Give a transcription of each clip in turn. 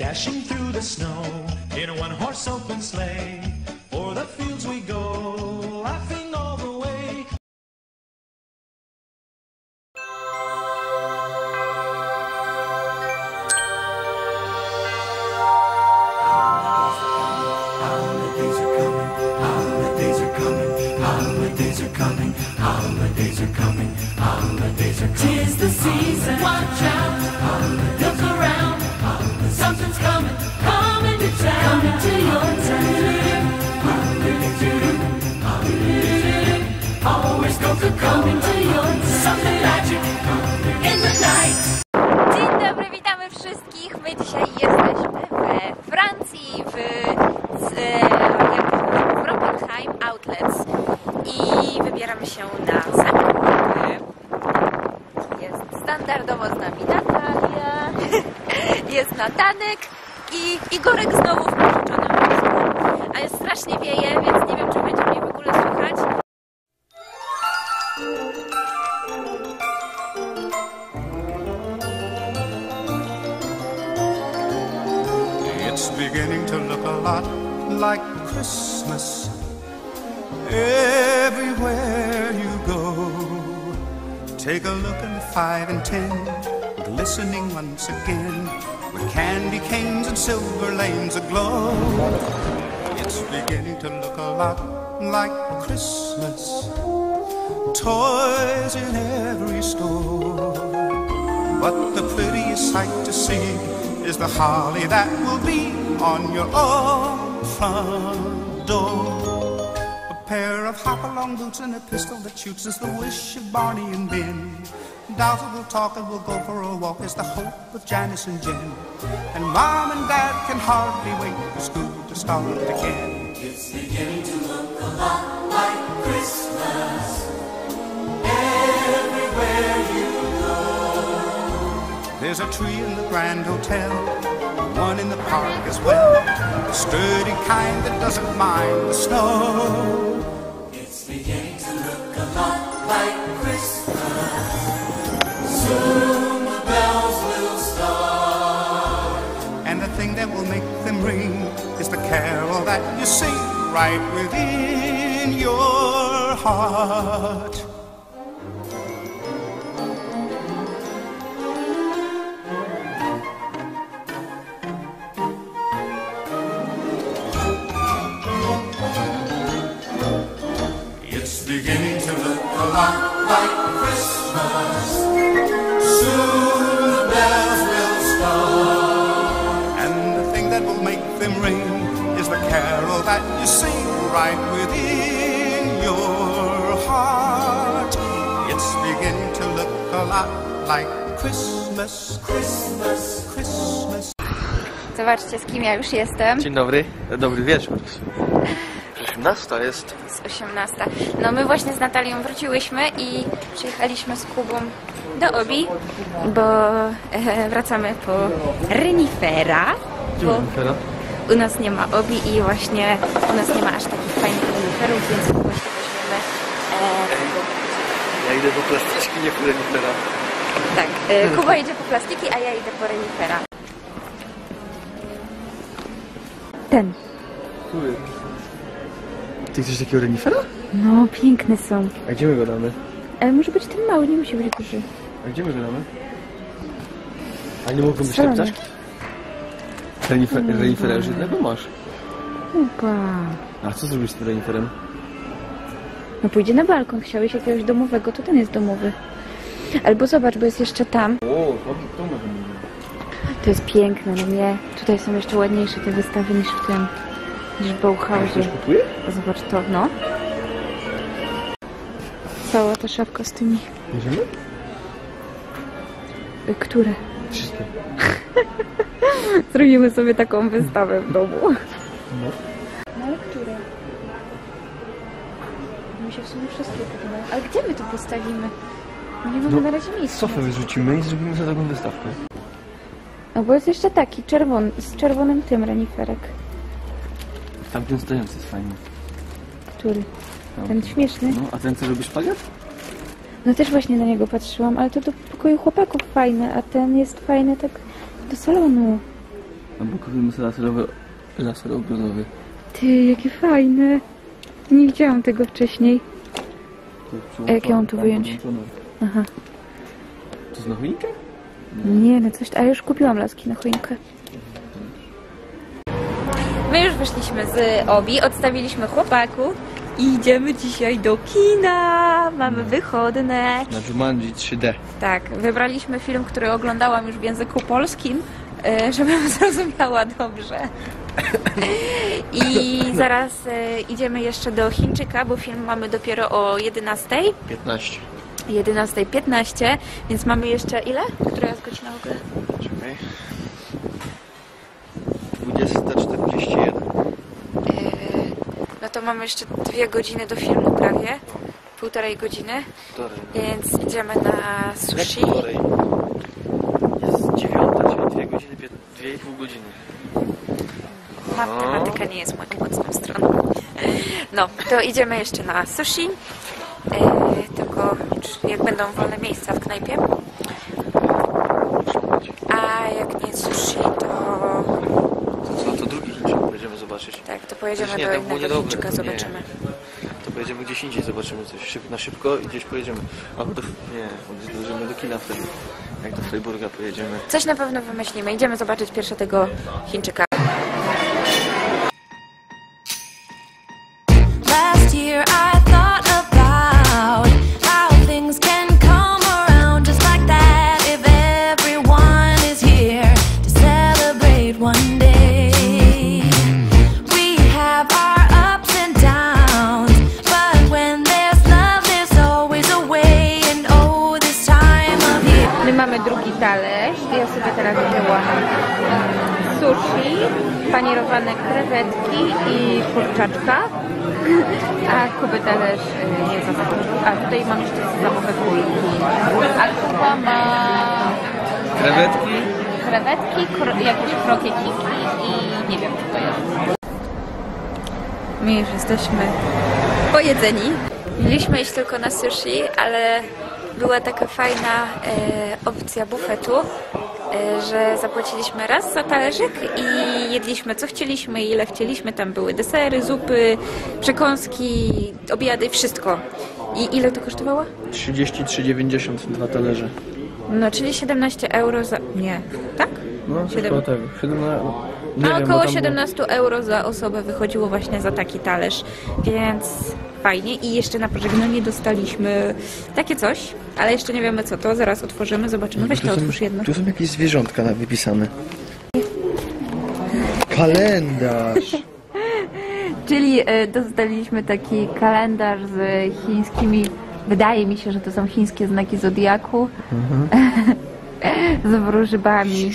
dashing through the snow in a one-horse open sleigh. O'er the fields we go, laughing all the way. Holidays are coming, holidays are coming, holidays are coming, holidays are coming, holidays are coming. 'Tis the season, watch out, look around, something's coming, coming to town, coming to your town. Always go for coming to your town. Something magic in the night. Dzień dobry, witamy wszystkich. My dzisiaj jesteśmy we Francji, w Robbenheim Outlets i wybieramy się na zakupy. Jest standardowo z nami Natalia, jest Natanek i Igorek znowu w pożyczonym wózku. A jest strasznie wieje, więc nie wiem, czy będzie mnie w ogóle słychać. It's beginning to look a lot like Christmas everywhere you go. Take a look at 5 and 10, glistening once again, with candy canes and silver lanes aglow. It's beginning to look a lot like Christmas, toys in every store. But the prettiest sight to see is the holly that will be on your own front door. A pair of hop-along boots and a pistol that shoots is the wish of Barney and Ben. Dazzle will talk and we'll go for a walk is the hope of Janice and Jen. And Mom and Dad can hardly wait for school to start again. It's beginning to look a lot like Christmas everywhere you go. There's a tree in the Grand Hotel, one in the park as well, a sturdy kind that doesn't mind the snow. It's beginning to look a lot like Christmas. Soon the bells will start. And the thing that will make them ring is the carol that you sing right within your heart. It's beginning to look a lot like Christmas. Soon the bells will start. And the thing that will make them ring is the carol that you sing right within your heart. It's beginning to look a lot like Christmas, Christmas, Christmas. Zobaczcie, z kim ja już jestem. Dzień dobry, dobry wieczór. 18 jest. Z 18. No my właśnie z Natalią wróciłyśmy i przyjechaliśmy z Kubą do Obi, bo wracamy po renifera. Bo u nas nie ma Obi i właśnie u nas nie ma aż takich fajnych reniferów, więc właśnie weźmiemy... Ja idę po plastyczki, nie po renifera. Tak, Kuba idzie po plastiki, a ja idę po renifera. Ten. Który? Ty chcesz takiego renifera? No, piękne są. A gdzie my go damy? Ale może być ten mały, nie musi być duży. A gdzie my go damy? A nie mogą być te ptaszki? Renifera już jednego masz. Kuba. A co zrobisz z tym reniferem? No pójdzie na balkon, chciałeś jakiegoś domowego, to ten jest domowy. Albo zobacz, bo jest jeszcze tam. O, to może nie. To jest piękne, no nie? Tutaj są jeszcze ładniejsze te wystawy niż w tym, niż w Bauhausie. Ktoś kupuje? Zobacz to, no. Cała ta szafka z tymi. Bierzemy? Które? Wszystkie. Zrobimy sobie taką wystawę w domu. No. No ale które? Mi się w sumie wszystkie podobają. Ale gdzie my to postawimy? Nie mamy na razie miejsca. Sofę wyrzucimy i zrobimy sobie taką wystawkę. No bo jest jeszcze taki czerwony, z czerwonym tym reniferek. Tamten stojący jest fajny. Który? No. Ten śmieszny? No, a ten co robi szpagat? No też właśnie na niego patrzyłam, ale to do pokoju chłopaków fajne, a ten jest fajny tak do salonu. Albo kupimy sobie laser ogrodowy. Ty, jakie fajne. Nie widziałam tego wcześniej. A jak ja mam tu wyjąć? Aha. To jest na choinkę? Nie, no coś... A już kupiłam laski na choinkę. My już wyszliśmy z Obi, odstawiliśmy chłopaków i idziemy dzisiaj do kina. Mamy wychodne. Na Jumanji 3D. Tak, wybraliśmy film, który oglądałam już w języku polskim, żebym zrozumiała dobrze. I zaraz idziemy jeszcze do Chińczyka, bo film mamy dopiero o 11:00. 15. 11:15, więc mamy jeszcze ile? Która jest godzina w ogóle? Czekaj. 20:41. No to mamy jeszcze 2 godziny do filmu prawie. 1,5 godziny. Więc idziemy na sushi. Jest 9:00, czyli 2 godziny, 2,5 godziny. Matematyka nie jest moją mocną stroną. No, to idziemy jeszcze na sushi. Tylko jak będą wolne miejsca w knajpie. A jak nie sushi, to... To drugi Chińczyk będziemy zobaczyć. Tak, to pojedziemy nie, do tak było innego niedobre, Chińczyka, to zobaczymy. Nie. To pojedziemy gdzieś indziej, zobaczymy coś na szybko i gdzieś pojedziemy. Albo dojdziemy do kina wtedy. Jak do Freiburga pojedziemy. Coś na pewno wymyślimy. Idziemy zobaczyć pierwsze tego Chińczyka. Last year I thought about how things can come around just like that if everyone is here to celebrate one day. We have our ups and downs, but when there's love there's always a way, and oh, this time of year. My mamy drugi talerz. Ja sobie teraz wzięłam sushi, panierowane krewetki i kurczaczka. A Kuby talerz nie zaskoczył. A tutaj mam jeszcze sezamowe kulki. A Kuba ma... Krewetki, jakieś krokietiki i nie wiem co to jest. My już jesteśmy pojedzeni. Mieliśmy iść tylko na sushi, ale była taka fajna opcja bufetu, że zapłaciliśmy raz za talerzyk i jedliśmy co chcieliśmy i ile chcieliśmy. Tam były desery, zupy, przekąski, obiady, wszystko. I ile to kosztowało? 33,90 2 talerze. No, czyli 17 euro za... Nie, tak? No, 7... około tego. 17... Nie A wiem, około tam 17 euro za osobę wychodziło właśnie za taki talerz, więc fajnie. I jeszcze na pożegnanie dostaliśmy takie coś, ale jeszcze nie wiemy co to. Zaraz otworzymy, zobaczymy. Weź to otwórz jedno. Tu są jakieś zwierzątka wypisane. Kalendarz! Czyli dostaliśmy taki kalendarz z chińskimi, wydaje mi się, że to są chińskie znaki zodiaku, z wróżbami.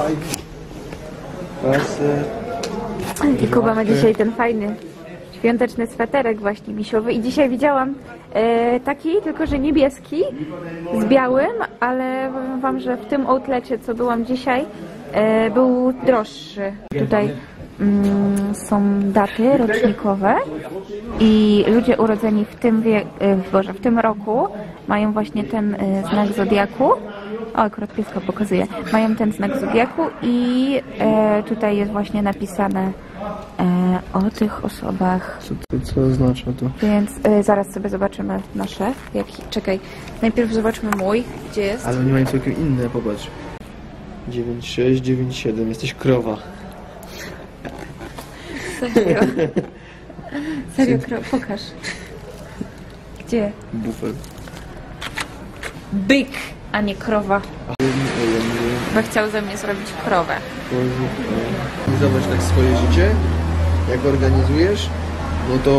I Kuba ma dzisiaj ten fajny świąteczny sweterek właśnie misiowy i dzisiaj widziałam taki, tylko że niebieski z białym, ale powiem wam, że w tym outlecie, co byłam dzisiaj, był droższy. Tutaj są daty rocznikowe i ludzie urodzeni w tym w tym roku mają właśnie ten znak zodiaku. O, akurat pieska pokazuje. Mają ten znak zodiaku i tutaj jest właśnie napisane o tych osobach. Co oznacza to? Więc zaraz sobie zobaczymy nasze. Czekaj, najpierw zobaczmy mój. Gdzie jest? Ale oni mają całkiem inne, popatrz. 9,6, 9,7. Jesteś krowa. Serio? Serio, pokaż. Gdzie? Bufel. Byk, a nie krowa. Bo chciał ze mnie zrobić krowę. Zobacz tak swoje życie, jak organizujesz, no to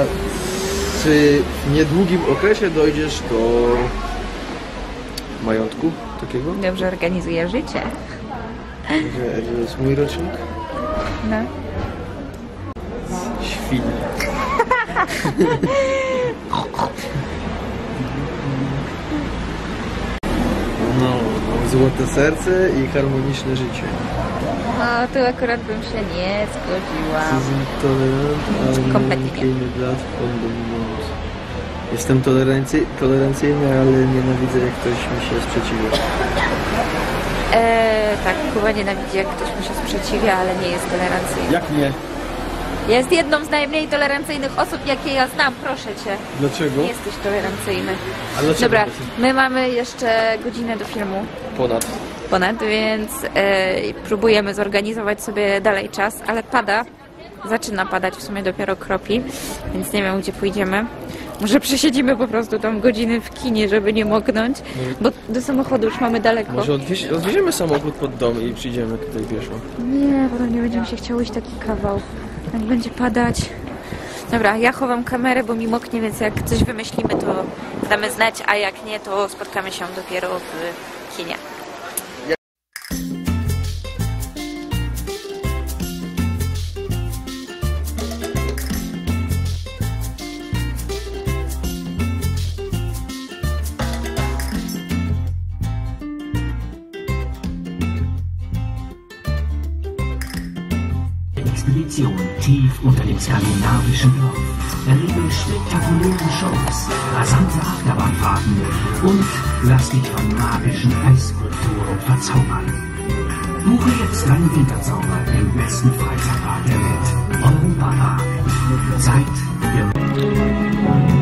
w niedługim okresie dojdziesz do majątku takiego. Dobrze organizuje życie. Że jest mój rocznik. No. Świn. No, złote serce i harmoniczne życie. No, tu akurat bym się nie zgodziła. Kompletnie nie. Jestem tolerancyjny, ale nienawidzę, jak ktoś mi się sprzeciwia. Tak, Kuba nienawidzi, jak ktoś mu się sprzeciwia, ale nie jest tolerancyjny. Jak nie? Jest jedną z najmniej tolerancyjnych osób, jakie ja znam, proszę cię. Dlaczego? Nie jesteś tolerancyjny. A dlaczego? Dobra, my mamy jeszcze godzinę do filmu. Ponad, więc próbujemy zorganizować sobie dalej czas, ale pada. Zaczyna padać, w sumie dopiero kropi, więc nie wiem, gdzie pójdziemy. Może przesiedzimy po prostu tam godziny w kinie, żeby nie moknąć, bo do samochodu już mamy daleko. Może odwieziemy samochód pod dom i przyjdziemy tutaj pieszo. Nie, potem nie będziemy się chciało iść taki kawał. Jak będzie padać. Dobra, ja chowam kamerę, bo mi moknie, więc jak coś wymyślimy, to damy znać, a jak nie, to spotkamy się dopiero w kinie. Expedition tief unter dem skandinavischen Dorf erlebe spektakuläre Shows, rasante Achterbahnfahrten und lass dich von magischen Eiskulturen verzaubern. Buche jetzt deinen Winterzauber im besten Freizeitpark der Welt, Europa Park. Zeit für